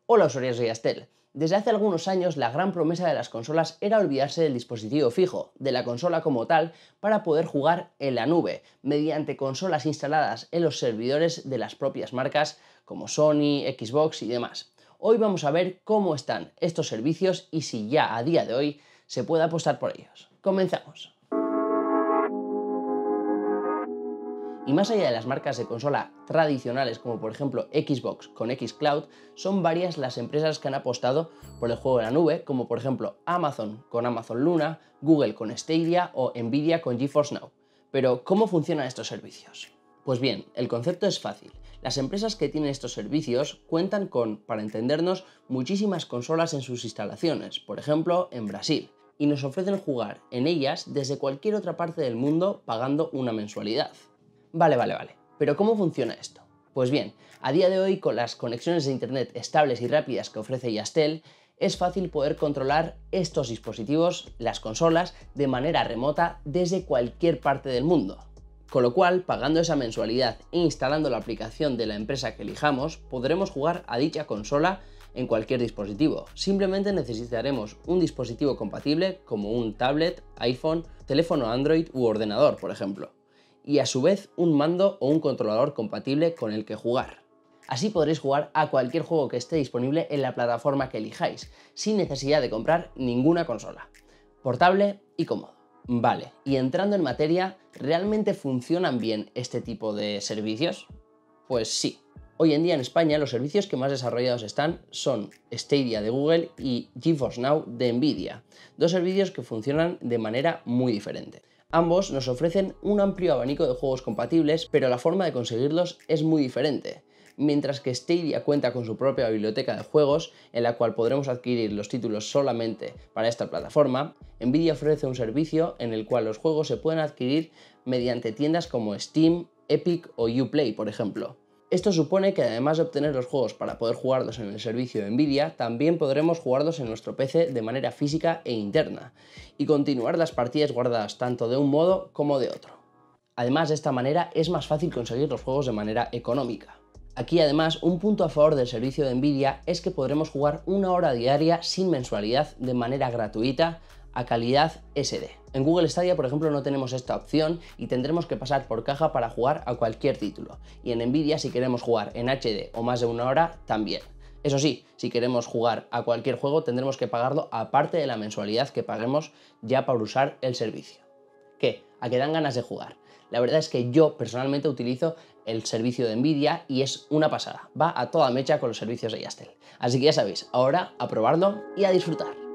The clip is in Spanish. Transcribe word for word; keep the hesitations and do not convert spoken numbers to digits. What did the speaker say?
Hola usuarios de Yastel. Desde hace algunos años la gran promesa de las consolas era olvidarse del dispositivo fijo, de la consola como tal, para poder jugar en la nube, mediante consolas instaladas en los servidores de las propias marcas como Sony, Xbox y demás. Hoy vamos a ver cómo están estos servicios y si ya a día de hoy se puede apostar por ellos. Comenzamos. Y más allá de las marcas de consola tradicionales como por ejemplo Xbox con xCloud, son varias las empresas que han apostado por el juego de la nube, como por ejemplo Amazon con Amazon Luna, Google con Stadia o Nvidia con GeForce Now. Pero, ¿cómo funcionan estos servicios? Pues bien, el concepto es fácil. Las empresas que tienen estos servicios cuentan con, para entendernos, muchísimas consolas en sus instalaciones, por ejemplo en Brasil, y nos ofrecen jugar en ellas desde cualquier otra parte del mundo pagando una mensualidad. Vale, vale, vale. ¿Pero cómo funciona esto? Pues bien, a día de hoy con las conexiones de internet estables y rápidas que ofrece Yastel, es fácil poder controlar estos dispositivos, las consolas, de manera remota desde cualquier parte del mundo. Con lo cual, pagando esa mensualidad e instalando la aplicación de la empresa que elijamos, podremos jugar a dicha consola en cualquier dispositivo. Simplemente necesitaremos un dispositivo compatible como un tablet, iPhone, teléfono Android u ordenador, por ejemplo, y a su vez un mando o un controlador compatible con el que jugar. Así podréis jugar a cualquier juego que esté disponible en la plataforma que elijáis, sin necesidad de comprar ninguna consola. Portable y cómodo. Vale, y entrando en materia, ¿realmente funcionan bien este tipo de servicios? Pues sí. Hoy en día en España los servicios que más desarrollados están son Stadia de Google y GeForce Now de Nvidia, dos servicios que funcionan de manera muy diferente. Ambos nos ofrecen un amplio abanico de juegos compatibles, pero la forma de conseguirlos es muy diferente. Mientras que Stadia cuenta con su propia biblioteca de juegos, en la cual podremos adquirir los títulos solamente para esta plataforma, Nvidia ofrece un servicio en el cual los juegos se pueden adquirir mediante tiendas como Steam, Epic o Uplay, por ejemplo. Esto supone que además de obtener los juegos para poder jugarlos en el servicio de Nvidia, también podremos jugarlos en nuestro P C de manera física e interna, y continuar las partidas guardadas tanto de un modo como de otro. Además, de esta manera es más fácil conseguir los juegos de manera económica. Aquí además, un punto a favor del servicio de Nvidia es que podremos jugar una hora diaria sin mensualidad de manera gratuita a calidad ese de. En Google Stadia, por ejemplo, no tenemos esta opción y tendremos que pasar por caja para jugar a cualquier título. Y en Nvidia, si queremos jugar en H D o más de una hora, también. Eso sí, si queremos jugar a cualquier juego, tendremos que pagarlo aparte de la mensualidad que paguemos ya para usar el servicio. ¿Qué? ¿A qué dan ganas de jugar? La verdad es que yo personalmente utilizo el servicio de Nvidia y es una pasada. Va a toda mecha con los servicios de Yastel. Así que ya sabéis, ahora a probarlo y a disfrutar.